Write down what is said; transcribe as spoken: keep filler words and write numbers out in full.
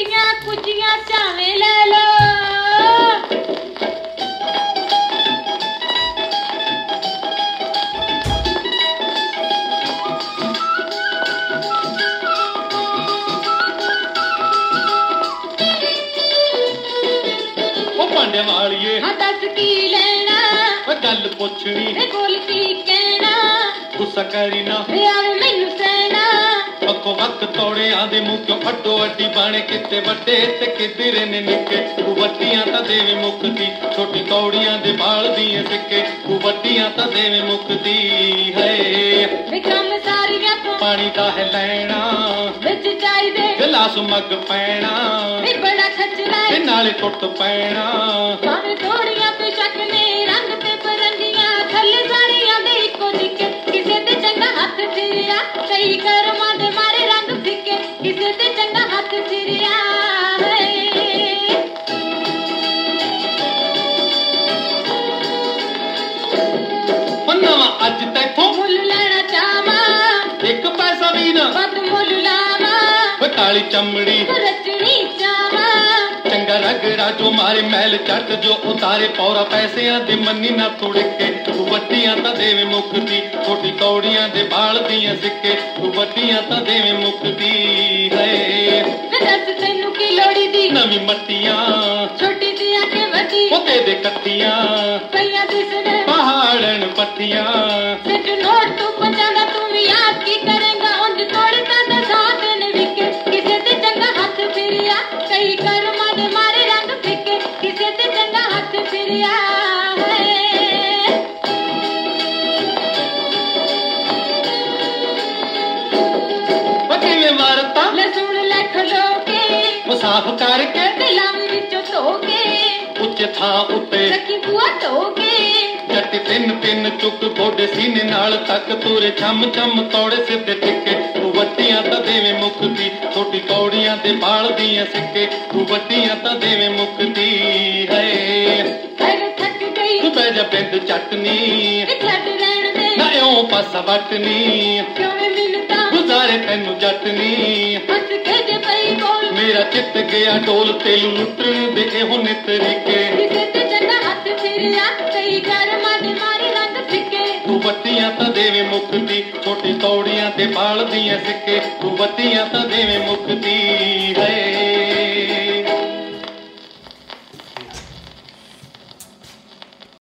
ਵੱਡੀਆਂ ਕੁੱਜੀਆਂ ਚਾਵੇਂ ਲੈ ਲੋ ਭਾਂਡੇ ਵਾਲੀਏ ਹਾਂ ਦੱਸ ਕੀ ਲੈਣਾ ਓ ਗੱਲ ਪੁੱਛਣੀ ਤੇ ਬੋਲ ਕੀ ਕਹਿਣਾ ਗੁੱਸਾ ਕਰੀ ਨਾ ਯਾਰ ਮੈਨੂੰ ਸਹਿਣਾ ਅੱਖੋਂ ਅੱਖ ਤੋੜਿਆਂ ਦੇ ਮੂੰਹ ਕਿਉਂ ਅੱਡੋ ਅੱਡੀ ਬਾਣੇ ਕਿਤੇ ਵੱਡੇ ਤੇ ਕਿਧਰੇ ਨੇ ਨਿੱਕੇ ਤੂੰ ਵੱਡੀਆਂ ਤਾਂ ਦੇਵੇਂ ਮੁੱਕਦੀ ਛੋਟੀ ਕੌੜੀਆਂ ਦੇ ਬਾਲ ਦੀਆਂ ਸਿੱਕੇ ਤੂੰ ਵੱਡੀਆਂ ਤਾਂ ਦੇਵੇਂ ਮੁੱਕਦੀ ਹੈ ਵੇ ਕੰਮ ਸਾਰੀਆਂ ਤੋਂ ਪਾਣੀ ਦਾ ਹੈ ਲੈਣਾ ਵਿੱਚ ਚਾਹੀਦੇ ਗਲਾਸ ਮੱਗ ਪੈਣਾ ਵੇ ਬੜਾ ਖਚਰਾ ਤੇ ਨਾਲੇ ਟੁੱਟ ਪੈਣਾ ਭਾਵੇਂ ਥੋੜੀਆਂ ਤੇ ਚੱਕਨੇ ਰੰਗ ਤੇ ਪਰੰਗੀਆਂ ਥੱਲੇ ਸਾਰੀਆਂ ਦੇ ਇੱਕੋ ਜਿੱਕੇ ਕਿਸੇ ਤੇ ਚੰਗਾ ਹੱਥ ਫਿਰਿਆ ਕਈ ਕਰਮਾਂ ਦੇ ਮਾਰੇ ਰੰਗ ਫਿੱਕੇ ਕਿਸੇ ਤੇ ਚੰਗਾ ਹੱਥ ਫਿਰਿਆ ਨਵਾਂ ਅੱਜ ਤੈਥੋਂ ਮੁੱਲ ਲੈਣਾ ਚਾਹਾਂ ਇੱਕ ਪੈਸਾ ਵੀ ਨਾ ਵੱਧ ਮੁੱਲ ਲਾਵਾਂ ਕਾਲੀ ਚਮੜੀ ਰਚਣੀ ਚਾਹਾਂ ਚੰਗਾ ਰਗੜਾ ਜੋ ਮਾਰੇ ਮਹਿਲ ਚੱਟ ਜੋ ਉਤਾਰੇ ਪੌਰਾ ਪੈਸਿਆਂ ਦੇ ਮੰਨੀ ਨਾ ਤੁੜਕੇ ਤੂੰ ਵੱਡੀਆਂ ਤਾਂ ਦੇਵੇਂ ਮੁੱਕਦੀ ਛੋਟੀ ਕੌੜੀਆਂ ਦੇ ਬਾਲ ਦੀਆਂ ਸਿੱਕੇ ਤੂੰ ਵੱਡੀਆਂ ਤਾਂ ਦੇਵੇਂ ਮੁੱਕਦੀ ਹੈ ਦੱਸ ਤੈਨੂੰ ਕੀ ਲੋੜੀ ਦੀ ਨਵੀਂ ਮੱਟੀਆਂ ਛੋਟੀ ਦੀਆਂ ਕਿ ਵੱਡੀ ਉਹਦੇ ਦੇ ਕੱਟੀਆਂ ਪਈਆਂ ਦਿਸਣ ਪਹਾੜਨ ਪੱਟੀਆਂ ਸਿੱਟ ਨੋਟ ਤੂੰ ਪੰਜਾਂਦਾ ਤੂੰ ਵੀ ਯਾਦ ਕੀ ਕਰੇਂਗਾ ਉਂਝ ਤੋੜ ਤਾਂ ਦਸਾਤ ਨੇ ਵਿਕੇ ਕਿਸੇ ਤੇ ਚੰਗਾ ਹੱਥ ਫਿਰਿਆ ਕਈ ਕਰਮਾਂ ਦੇ ਮਾਰੇ ਰੰਗ ਫਿੱਕੇ ਕਿਸੇ ਤੇ ਚੰਗਾ ਹੱਥ ਫਿਰਿਆ ਕਿਵੇਂ ਮਾਰਤਾ ਲੈ ਸੁਣ ਲੈ ਖਲੋ ਕੇ ਉਹ ਸਾਫ਼ ਕਰਕੇ ਦਿਲਾਂ ਵਿੱਚੋਂ ਧੋ ਕੇ ਉੱਚੇ ਥਾਂ ਉੱਤੇ ਰੱਖੀ ਬੂਆ ਧੋ ਕੇ ਜੱਟ ਤਿੰਨ ਤਿੰਨ ਚੁੱਕ ਗੋਡੇ ਸੀਨੇ ਨਾਲ ਤੱਕ ਤੁਰੇ ਛਮ ਛਮ ਤੋੜੇ ਸਿੱਧੇ ਟਿੱਕੇ ਤੂੰ ਵੱਡੀਆਂ ਤਾਂ ਦੇਵੇਂ ਮੁੱਕਦੀ ਛੋਟੀ ਕੌੜੀਆਂ ਦੇ ਬਾਲ ਦੀਆਂ ਸਿੱਕੇ ਤੂੰ ਵੱਡੀਆਂ ਤਾਂ ਦੇਵੇਂ ਮੁੱਕਦੀ ਹੈ ਅਰੇ ਥੱਕ ਗਈ ਤੂੰ ਬਹਿ ਜਾ ਬਿੰਦ ਚਟਨੀ ਛੱਡ ਰਹਿਣ ਦੇ ਨਾ ਇਉਂ ਪਾਸਾ ਵਟਨੀ ਕਿਉਂ ਮਿਲਦਾ ਗੁਜ਼ਾਰੇ ਤੈਨੂੰ ਜੱਟਨੀ ਹੱਸ ਕੇ ਜੇ ਪਈ ਬੋਲ ਮੇਰਾ ਚਿੱਤ ਗਿਆ ਡੋਲ ਤੈਨੂੰ ਲੁੱਟਣ ਦੇ ਇਹੋ ਨਿਤਰੀਕੇ ਕਿਸੇ ਤੇ ਚੰਗਾ ਹੱਥ ਫਿਰਿਆ ਕਈ ਕਰਮਾਂ ਦੇ ਮਾਰੇ ਰੰਗ ਫਿੱਕੇ ਤੂੰ ਵੱਡੀਆਂ ਤਾਂ ਦੇਵੇਂ ਮੁੱਕਦੀ ਛੋਟੀ ਕੌੜੀਆਂ ਤੇ ਬਾਲ ਦੀਆਂ ਸਿੱਕੇ ਤੂੰ ਵੱਡੀਆਂ ਤਾਂ ਦੇਵੇਂ ਮੁੱਕਦੀ